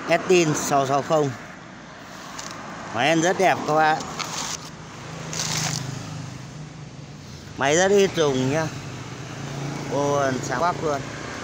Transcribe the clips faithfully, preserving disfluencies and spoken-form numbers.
Estin sáu sáu không. Máy em rất đẹp các bạn. Máy rất ít dùng nhá. Ô, sáng quắc luôn.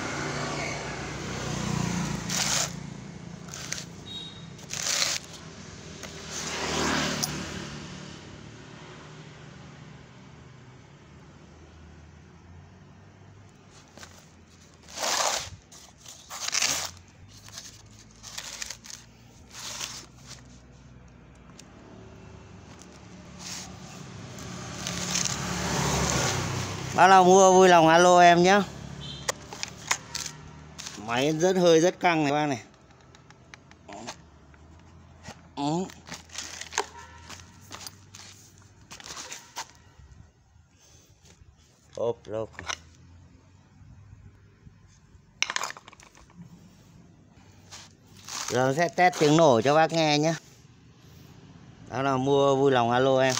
Bác nào mua vui lòng alo em nhé. Máy rất hơi rất căng này bác này. Ừ. Hộp lộp. Giờ sẽ test tiếng nổ cho bác nghe nhé. Bác nào mua vui lòng alo em.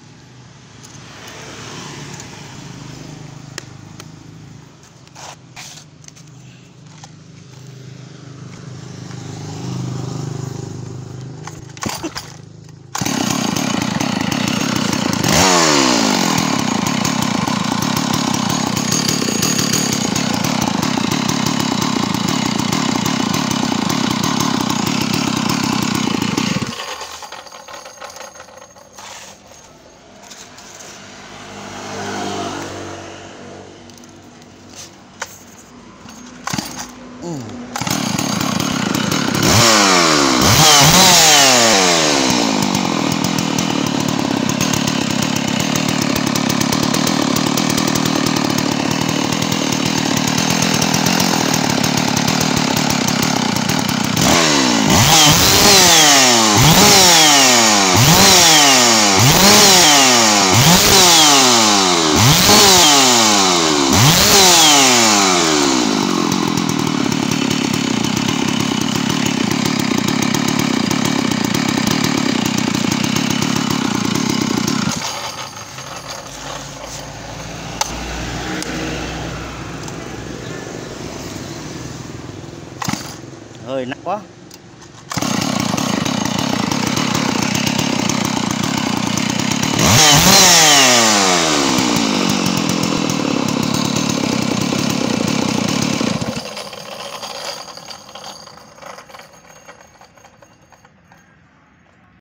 Ừ. Hơi nặng quá.